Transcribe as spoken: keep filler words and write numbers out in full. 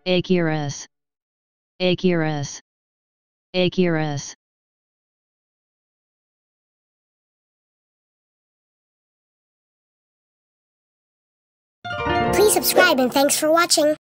acheirous, acheirous, acheirous. Please subscribe and thanks for watching.